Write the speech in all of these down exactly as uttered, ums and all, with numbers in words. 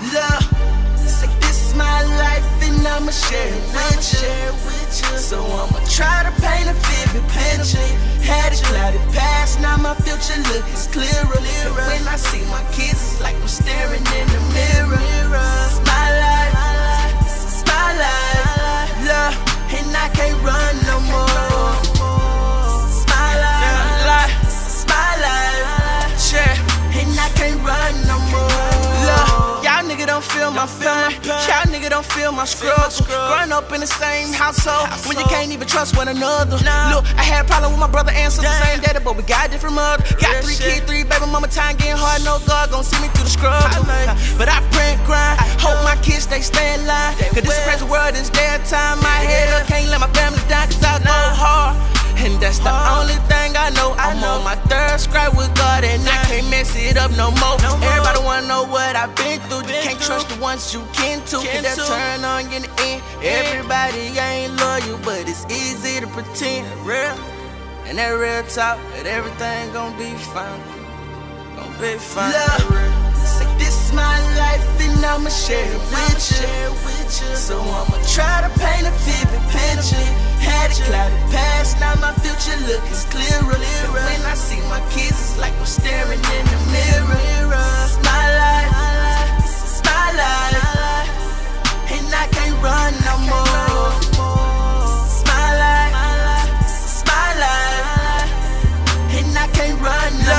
Look, say this is my life and I'ma share it with you. So I'ma try to paint a vivid picture. Had a cloudy past, now my future looking clearer. When I see my kids, it's like I'm staring in the mirror. This is my life, this is my life. Look, and I can't run no more. This is my life, this is my life. Yeah, and I can't run no more. Look, y'all nigga don't feel my feeling. Y'all nigga don't feel my struggle. Growing up in the same household when you can't even trust one another. Look, I had a problem with my brother and sister, same daddy, but we got different mother. Got three kids, three baby mama, time getting hard. No God gon' see me through the struggle. But I pray and grind, hope my kids stay stay in line. Cause this crazy world is their time. My head up, can't let my family die cause I go hard. And that's the only thing I know. I'm on my third scrap with God and I can't mess it up no more. Everybody wanna know what I've been through. You can't trust the ones you kin to. Cause they'll turn on you in the end. Everybody ain't loyal, but it's easy to pretend. Real, and that real talk, that everything gon' be fine. Gon' be fine. Look, say this is my life and I'ma share it with you. So I'ma try to paint a vivid picture. Had a cloudy past, now my future looking clearer. When I see my kids, it's like I'm staring in the mirror. This is my life, this is my life, and I can't run no more. This is my life, this is my life, and I can't run no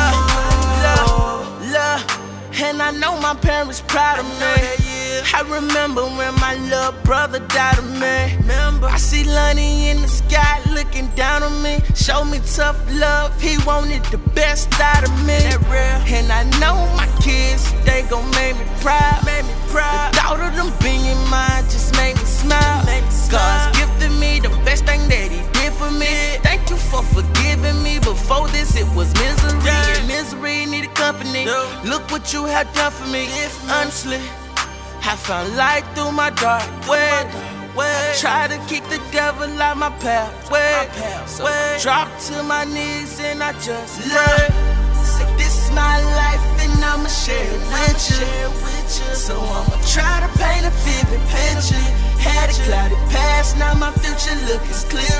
more. Love, and I know my parents proud of me. I remember when my little brother died of me. I see Lonnie in the sky looking down on me. Show me tough love, he wanted the best out of me. And I know my kids, they gon' make me proud. The thought of them being mine just made me smile. God's gifted me the best thing that he did for me. Thank you for forgiving me. Before this it was misery, and misery needed company. Look what you have done for me. Honestly, I found light through my dark way. I try to kick the devil out my pathway. So I drop to my knees and I just pray. Say this is my life and I'ma share it with you. So I'ma try to paint a vivid picture. Had a cloudy past, now my future looking clear.